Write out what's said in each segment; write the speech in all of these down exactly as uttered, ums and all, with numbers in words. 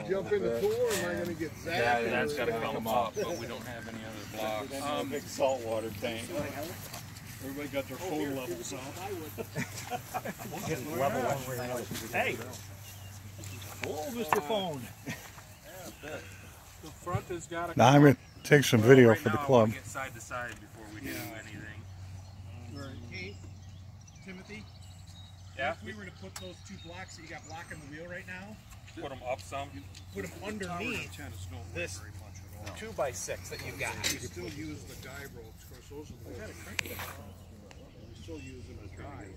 jump in the pool or am I going to get zapped? Yeah, that's got to come up, but we don't have any other blocks. Um, big saltwater tank. Everybody got their phone levels out. We'll get level one way or another. Hey! Hello, Mister Phone. The front has got to Now I'm going to take some video right for the now, club. We get side to side before we do Yeah. anything. Hey, Timothy? Yeah? If we were to put those two blocks that you got blocking the wheel right now, Put them up some. put them underneath this two by six that you've got. We still use the guide ropes. Of course, those are the ones. We still use them as guides.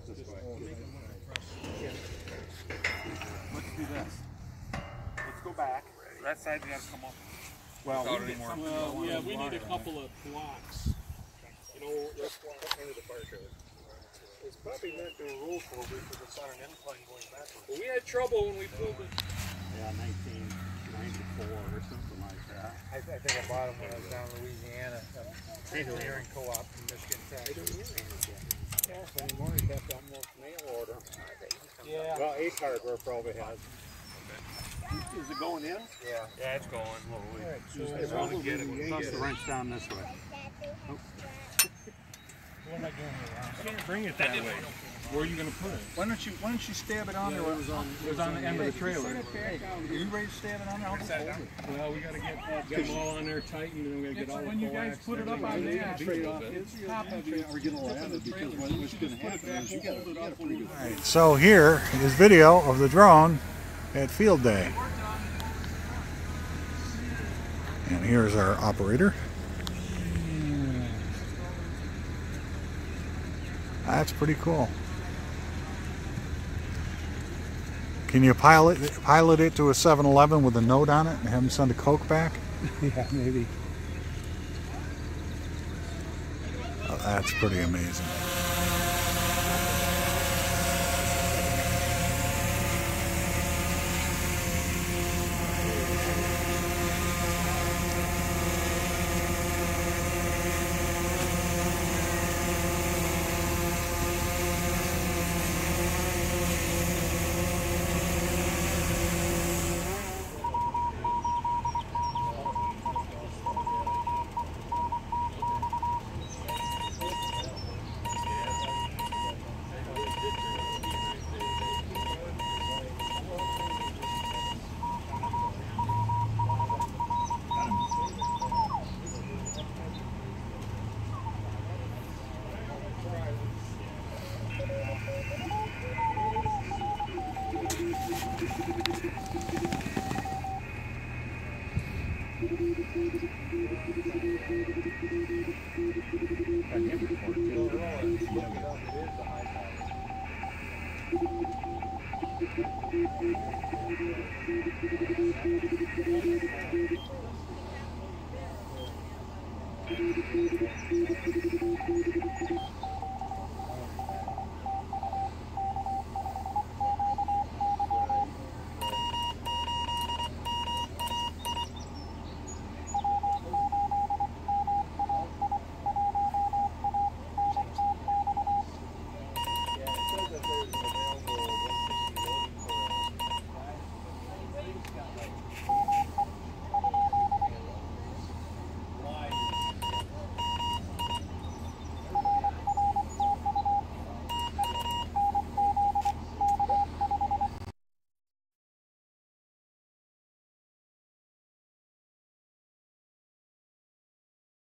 Let's do this. Let's go back. That side's got to come up. Well, Without we any need, more. well, yeah, we need a couple of blocks. You know, that's why I ended the fire trailer. It's probably not going to roll forward because it's on an incline going backwards. Well, we had trouble when we pulled it. Yeah, nineteen ninety-four or something like that. I, I think I bought them when I was down in Louisiana, um, engineering co-op in Michigan, Texas. Yeah, anymore, you have to almost mail order. Yeah. Well, Ace Hardware probably has. Is it going in? Yeah. Yeah, it's going. Alright, so Just want to get it. Toss the wrench down this way. what am I doing here, Ron? Can't bring it that way. Where are you going to put it? Why don't you Why don't you stab it on there? It was on, it was on the end of the trailer. Hey, are you ready to stab it on there? I'll just hold it. Well, we got to get, uh, get them all on there tightened, and then we got to get all the When you guys put it up on there, trade off top of it, or get a ladder, because what, what's going to happen is you got to get a pretty good Alright, so here is video of the drone at field day. And here's our operator. That's pretty cool. Can you pilot pilot it to a seven eleven with a note on it and have them send a Coke back? yeah, maybe. Oh, that's pretty amazing.